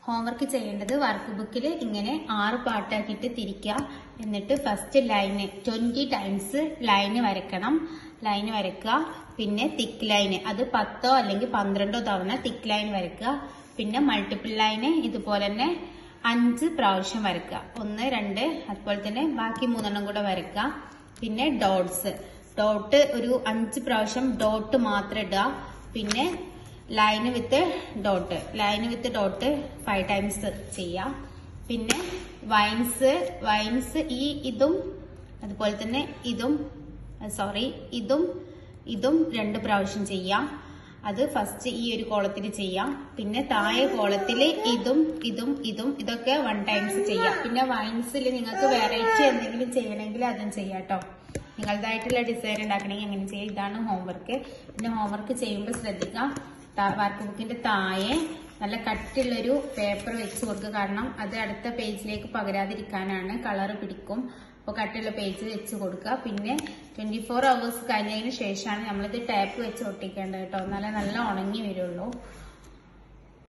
Homework ചെയ്യേണ്ടത് work ബുക്കിൽ ഇങ്ങനെ 6 പാർട്ടാക്കിയിട്ട് തിരിക്കുക. എന്നിട്ട് ഫസ്റ്റ് ലൈന് 20 ടൈംസ് ലൈന് വരക്കണം. ലൈന് വരക്കുക. പിന്നെ തിക്ക് ലൈന് അത് 10 അല്ലെങ്കിൽ 12 തവണ തിക്ക് ലൈൻ വരക്കുക. പിന്നെ മൾട്ടിപ്പിൾ ലൈന് ഇതുപോലെ തന്നെ 5 പ്രാവശ്യം വരക്കുക. 1, 2 അതുപോലെ തന്നെ ബാക്കി 3 കൂടെ വരക്കുക. പിന്നെ ഡോട്ട് ഒരു 5 പ്രാവശ്യം ഡോട്ട് മാത്രം ഇടുക. പിന്നെ ലൈന് വിത്ത് ഡോട്ട് 5 ടൈംസ് ചെയ്യാം. പിന്നെ വൈൻസ് ഇതും അതുപോലെ തന്നെ ഇതും 2 പ്രാവശ്യം ചെയ്യാം. അത് ഫസ്റ്റ് ഈ ഒരു കോളത്തിൽ ചെയ്യാം. പിന്നെ താഴെ കോളത്തില് ഇതും ഇതൊക്കെ 1 ടൈംസ് ചെയ്യാം. പിന്നെ വൈൻസിൽ നിങ്ങൾക്ക് വെറൈറ്റി എന്തെങ്കിലും ചെയ്യണമെങ്കിൽ അതും ചെയ്യാം കേട്ടോ. നിങ്ങളുടേതായിട്ടുള്ള ഡിസൈൻ ഉണ്ടാക്കണമെങ്കിൽ അങ്ങനെ ചെയ്യാം. ഇതാണ് ഹോംവർക്ക്. പിന്നെ ഹോംവർക്ക് ചെയ്യുമ്പോൾ ശ്രദ്ധിക്കാം, വർക്ക് ബുക്കിന്റെ താഴെ നല്ല കട്ടിയുള്ളൊരു പേപ്പർ വെച്ച് കൊടുക്കുക. കാരണം അത് അടുത്ത പേജിലേക്ക് പകരാതിരിക്കാനാണ്, കളറ് പിടിക്കും. അപ്പോൾ കട്ടിയുള്ള പേജ് വെച്ച് കൊടുക്കുക. പിന്നെ 24 hours കഴിഞ്ഞതിന് ശേഷമാണ് നമ്മളിത് ടാപ്പ് വെച്ച് ഒട്ടിക്കേണ്ടത് കേട്ടോ. എന്നാലേ നല്ല ഉണങ്ങി വരുള്ളൂ.